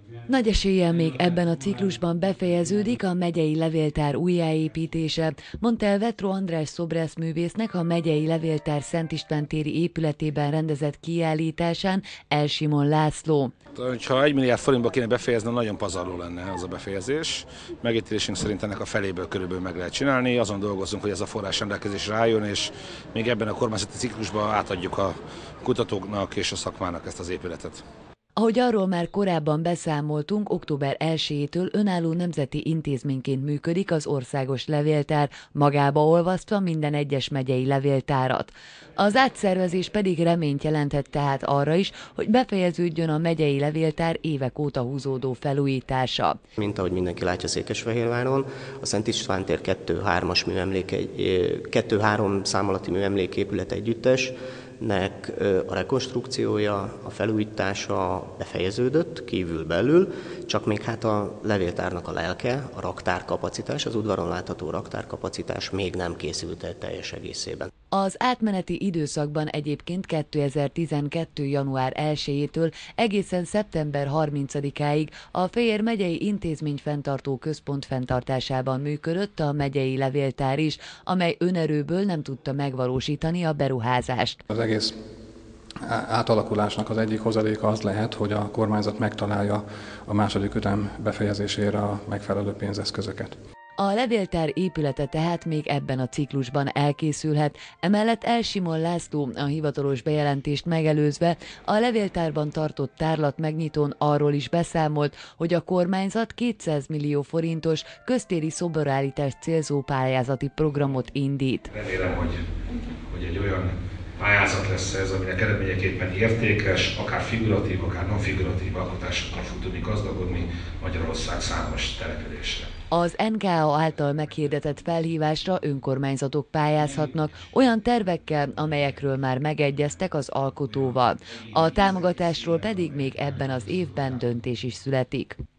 Nagy eséllyel még ebben a ciklusban befejeződik a megyei levéltár újjáépítése, mondta el Vetró András szobrászművésznek a megyei levéltár Szent István téri épületében rendezett kiállításán Elsimon László. Ha 1 milliárd forintba kéne befejezni, nagyon pazarló lenne az a befejezés. Megítélésünk szerint ennek a feléből körülbelül meg lehet csinálni. Azon dolgozunk, hogy ez a forrás rendelkezésre álljon, és még ebben a kormányzati ciklusban átadjuk a kutatóknak és a szakmának ezt az épületet. Ahogy arról már korábban beszámoltunk, október 1-től önálló nemzeti intézményként működik az országos levéltár, magába olvasztva minden egyes megyei levéltárat. Az átszervezés pedig reményt jelenthet tehát arra is, hogy befejeződjön a megyei levéltár évek óta húzódó felújítása. Mint ahogy mindenki látja Székesfehérváron, a Szent István tér 2-3 szám alatti műemléképület együttes, nek a rekonstrukciója, a felújítása befejeződött kívül-belül, csak még hát a levéltárnak a lelke, a raktárkapacitás, az udvaron látható raktárkapacitás még nem készült el teljes egészében. Az átmeneti időszakban egyébként 2012. január 1-től egészen szeptember 30-áig a Fejér megyei intézményfenntartó központ fenntartásában működött a megyei levéltár is, amely önerőből nem tudta megvalósítani a beruházást. Az egész átalakulásnak az egyik hozadéka az lehet, hogy a kormányzat megtalálja a második ütem befejezésére a megfelelő pénzeszközöket. A levéltár épülete tehát még ebben a ciklusban elkészülhet, emellett Elsimon László a hivatalos bejelentést megelőzve a levéltárban tartott tárlat megnyitón arról is beszámolt, hogy a kormányzat 200 millió forintos köztéri szoborállítást célzó pályázati programot indít. Remélem, hogy egy olyan pályázat lesz ez, aminek eredményeképpen értékes, akár figuratív, akár non-figuratív alkotásokkal fog tudni gazdagodni Magyarország számos településre. Az NKA által meghirdetett felhívásra önkormányzatok pályázhatnak olyan tervekkel, amelyekről már megegyeztek az alkotóval. A támogatásról pedig még ebben az évben döntés is születik.